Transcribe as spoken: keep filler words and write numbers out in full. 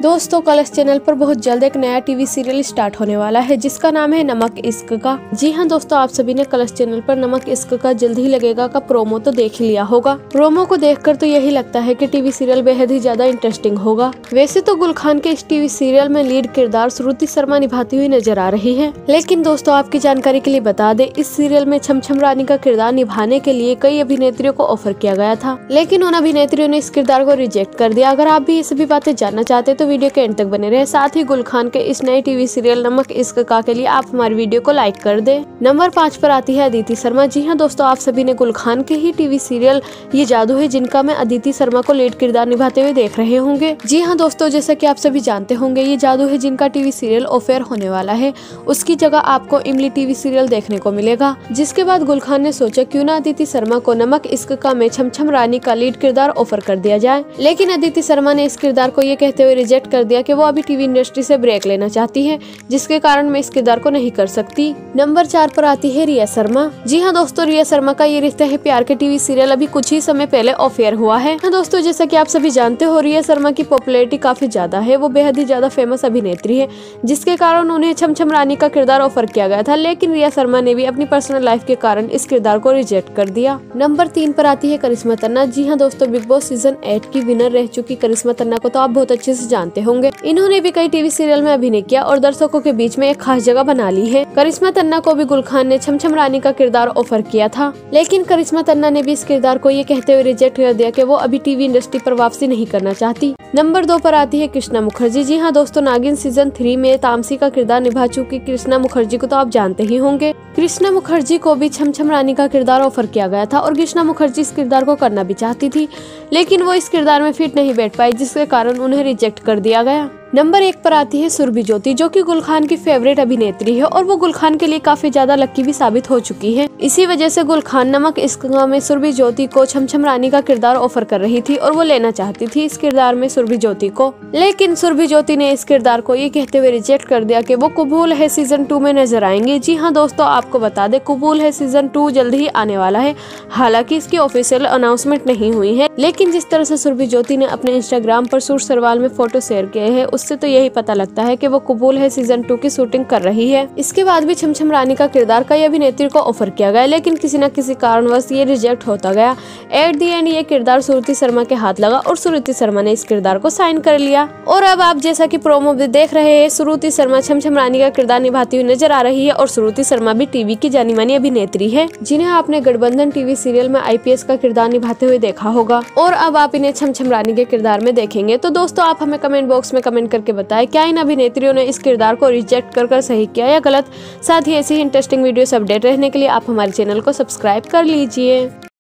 दोस्तों Colors channel पर बहुत जल्द एक नया टीवी सीरियल स्टार्ट होने वाला है जिसका नाम है नमक इश्क का। जी हाँ दोस्तों, आप सभी ने कलर्स चैनल पर नमक इश्क का जल्द ही लगेगा का प्रोमो तो देख ही लिया होगा। प्रोमो को देखकर तो यही लगता है कि टीवी सीरियल बेहद ही ज्यादा इंटरेस्टिंग होगा। वैसे तो गुल खान के इस टीवी सीरियल में लीड किरदार श्रुति शर्मा निभाती हुई नजर आ रही है, लेकिन दोस्तों आपकी जानकारी के लिए बता दे, इस सीरियल में छम छम रानी का किरदार निभाने के लिए कई अभिनेत्रियों को ऑफर किया गया था, लेकिन उन अभिनेत्रियों ने इस किरदार को रिजेक्ट कर दिया। अगर आप भी ये सभी बातें जानना चाहते तो वीडियो के एंड तक बने रहे। साथ ही गुल खान के इस नए टीवी सीरियल नमक इश्क का के लिए आप हमारी वीडियो को लाइक कर दे। नंबर पाँच पर आती है अदिति शर्मा। जी हाँ दोस्तों, आप सभी ने गुल खान के ही टीवी सीरियल ये जादू है जिनका में अदिति शर्मा को लीड किरदार निभाते हुए देख रहे होंगे। जी हाँ दोस्तों, जैसा कि आप सभी जानते होंगे, ये जादू है जिनका टीवी सीरियल ऑफेयर होने वाला है, उसकी जगह आपको इमली टीवी सीरियल देखने को मिलेगा। जिसके बाद गुल खान ने सोचा क्यों ना अदिति शर्मा को नमक इश्क का में छम छम रानी का लीड किरदार ऑफर कर दिया जाए, लेकिन अदिति शर्मा ने इस किरदार को ये कहते हुए रिजेक्ट कर दिया कि वो अभी टीवी इंडस्ट्री से ब्रेक लेना चाहती है, जिसके कारण मैं इस किरदार को नहीं कर सकती। नंबर चार पर आती है रिया शर्मा। जी हाँ दोस्तों, रिया शर्मा का ये रिश्ता है प्यार के टीवी सीरियल अभी कुछ ही समय पहले ऑफेयर हुआ है। हाँ दोस्तों, जैसा कि आप सभी जानते हो, रिया शर्मा की पॉपुलैरिटी काफी ज्यादा है, वो बेहद ही ज्यादा फेमस अभिनेत्री है, जिसके कारण उन्हें छम छम रानी का किरदार ऑफर किया गया था, लेकिन रिया शर्मा ने भी अपनी पर्सनल लाइफ के कारण इस किरदार को रिजेक्ट कर दिया। नंबर तीन पर आती है करिश्मा तन्ना। जी हाँ दोस्तों, बिग बॉस सीजन एट की विनर रह चुकी करिश्मा तन्ना को तो आप बहुत अच्छे से जानते होंगे। इन्होंने भी कई टीवी सीरियल में अभिनय किया और दर्शकों के बीच में एक खास जगह बना ली है। करिश्मा तन्ना को भी गुल खान ने छम छम रानी का किरदार ऑफर किया था, लेकिन करिश्मा तन्ना ने भी इस किरदार को ये कहते हुए रिजेक्ट कर दिया कि वो अभी टीवी इंडस्ट्री पर वापसी नहीं करना चाहती। नंबर दो पर आती है कृष्णा मुखर्जी। जी हाँ दोस्तों, नागिन सीजन थ्री में तामसी का किरदार निभा चुकी कृष्णा मुखर्जी को तो आप जानते ही होंगे। कृष्णा मुखर्जी को भी छम छम रानी का किरदार ऑफर किया गया था और कृष्णा मुखर्जी इस किरदार को करना भी चाहती थी, लेकिन वो इस किरदार में फिट नहीं बैठ पाई, जिसके कारण उन्हें रिजेक्ट कर दिया गया। नंबर एक पर आती है सुरभि ज्योति, जो कि गुल खान की फेवरेट अभिनेत्री है और वो गुल खान के लिए काफी ज्यादा लकी भी साबित हो चुकी है। इसी वजह से गुल खान नमक इश्क में सुरभि ज्योति को छम छम रानी का किरदार ऑफर कर रही थी और वो लेना चाहती थी इस किरदार में सुरभि ज्योति को, लेकिन सुरभि ज्योति ने इस किरदार को ये कहते हुए रिजेक्ट कर दिया कि वो कबूल है सीजन टू में नजर आएंगे। जी हाँ दोस्तों, आपको बता दे, कबूल है सीजन टू जल्द ही आने वाला है। हालांकि इसकी ऑफिशियल अनाउंसमेंट नहीं हुई है, लेकिन जिस तरह से सुरभि ज्योति ने अपने इंस्टाग्राम पर सूट सलवार में फोटो शेयर किए हैं, उससे तो यही पता लगता है कि वो कबूल है सीजन टू की शूटिंग कर रही है। इसके बाद भी छम छम रानी का किरदार कई अभिनेत्री को ऑफर किया गया, लेकिन किसी न किसी कारणवश ये रिजेक्ट होता गया। एट दी एंड ये किरदार श्रुति शर्मा के हाथ लगा और श्रुति शर्मा ने इस किरदार को साइन कर लिया। और अब आप जैसा कि प्रोमो भी देख रहे हैं, श्रुति शर्मा छम छम रानी का किरदार निभाती हुई नजर आ रही है और श्रुति शर्मा भी टीवी की जानी मानी अभिनेत्री है, जिन्हें आपने गठबंधन टीवी सीरियल में आई पी एस का किरदार निभाते हुए देखा होगा, और अब आप इन्हें छम छम रानी के किरदार में देखेंगे। तो दोस्तों आप हमें कमेंट बॉक्स में कमेंट करके बताएं, क्या इन अभिनेत्रियों ने इस किरदार को रिजेक्ट कर कर सही किया या गलत। साथ ही ऐसी ही इंटरेस्टिंग वीडियो से अपडेट रहने के लिए आप हमारे चैनल को सब्सक्राइब कर लीजिए।